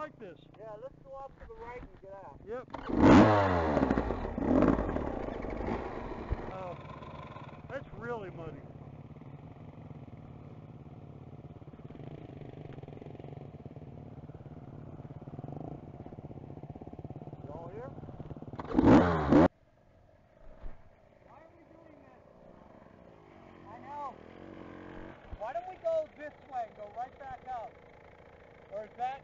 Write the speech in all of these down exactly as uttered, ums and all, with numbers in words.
like this. Yeah, let's go off to the right and get out. Yep. Oh, that's really muddy. You all here? Why are we doing this? I know. Why don't we go this way and go right back out? Or is that...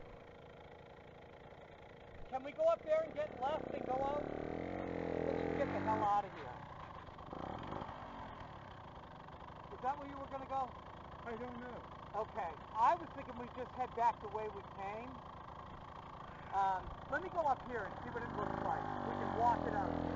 Can we go up there and get left and go out? Let's just get the hell out of here. Is that where you were going to go? I don't know. Okay. I was thinking we just head back the way we came. Um, let me go up here and see what it looks like. We can walk it out.